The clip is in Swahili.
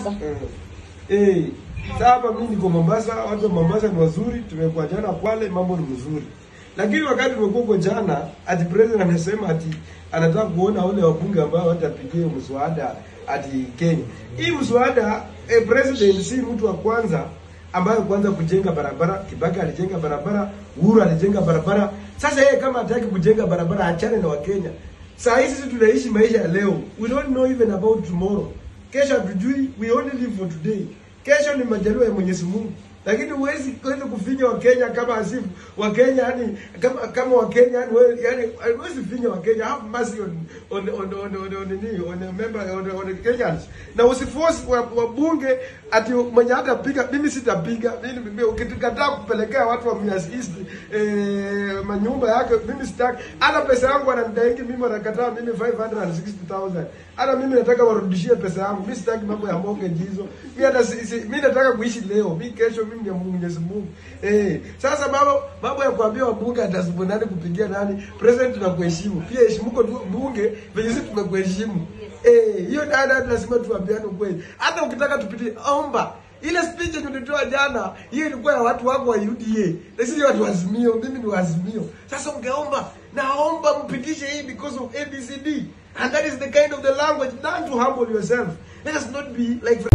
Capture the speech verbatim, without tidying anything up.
Mombasa. Eh. Eh. Sasa mimi niko Mombasa, watu wa Mombasa ni wazuri, tumekuwa jana Kwale, mambo ni mzuri. Lakini wakati tumekuwa kwa jana, ati president anasema ati anataka kuona wale wabunge ambao watapigia mswada ati Kenya. Hii mswada eh, president si mtu wa kwanza ambaye kwanza kujenga barabara. Kibaki alijenga barabara, Uhuru alijenga barabara. Sasa yeye kama hataki kujenga barabara, achane na Wakenya. Saa hizi sisi tunaishi maisha ya leo. We don't know even about tomorrow. Kesho hatujui, we only live for today. Kesho ni majaliwa ya Mwenyezi Mungu. Lakini huwezi kwenda kufinya Wakenya kama asifu Wakenya, yani kama kama Wakenya, yani yani huwezi finya Wakenya. Have mercy on on on on on on on member on on Kenyans. Na usiforce wabunge ati mwenye hata piga, mimi sitapiga. Mimi ukikataa kupelekea watu wa Mias East eh manyumba yake, mimi sitaki. Hata pesa yangu ananidaiki mimi, anakataa mimi five hundred sixty thousand. Hata mimi nataka warudishie pesa yangu. Mimi sitaki mambo ya mortgage hizo. Mimi hata mimi nataka kuishi leo. Mimi kesho mimi ni Mwenyezi Mungu. Eh, sasa baba mambo ya kuambia wabunge atasibu nani kupigia nani, president tunakuheshimu. Pia heshimuko bunge venye sisi tumekuheshimu. Eh, hiyo dada lazima tuambiane kweli. Hata ukitaka tupitie omba. Ile speech yenye tulitoa jana, hiyo ilikuwa ya watu wako wa U D A. Na sisi watu wa Azimio, mimi ni wa Azimio. Sasa ungeomba, naomba mpitishe hii because of A B C D. And that is the kind of the language. Learn to humble yourself. Let us not be like